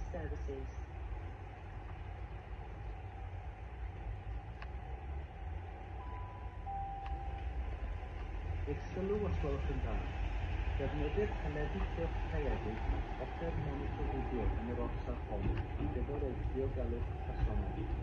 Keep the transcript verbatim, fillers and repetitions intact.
services. Eich sylw os gwelwch yn dda. Defnyddir teledu cylch caeedig offer monitro fideo yn yr orsaf hon am gyfar eich diogelwch personol.